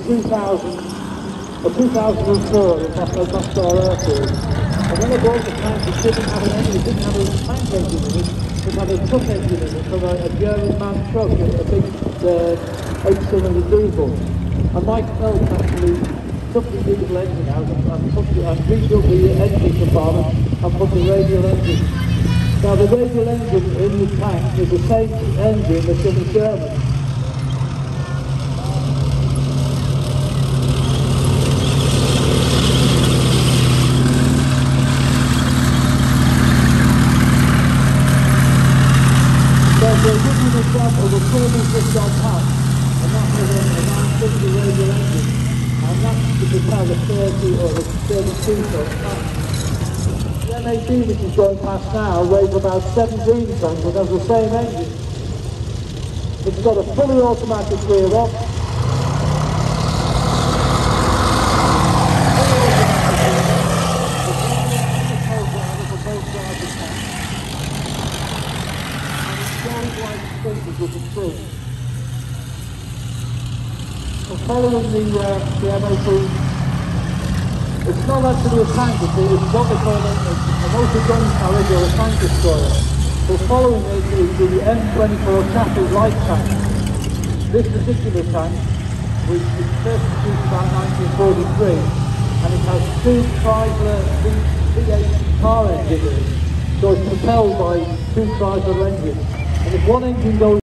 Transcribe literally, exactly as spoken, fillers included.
two thousand, or two thousand four in Moscow Airfield. And when I bought the tank, it didn't have an engine, it didn't have a tank engine in it, it had a truck engine in it from a, a German man truck, a, a big uh, eight-cylinder diesel. And Mike Phelps actually took the diesel engine out and, and, put the, and rebuilt the engine compartment and put the radial engine. Now the radial engine in the tank is the same engine that's in the German. So we'll give you an example of a forty-six on tank, and that was a, a nine fifty radial engine, and that's to propel a thirty or a thirty-two ton tank. The M A D which is going past now weighs about seventeen tons and has the same engine. It's got a fully automatic gearbox. With the tree. So following the, uh, the M A D, it's not actually a tank, it's what they call a, a motor-gun carriage or a tank destroyer. So following it is the M twenty-four chassis light tank. This particular tank, which was first produced about nineteen forty-three, and it has two Chrysler V eight car engines, so it's propelled by two Chrysler engines. And if one engine goes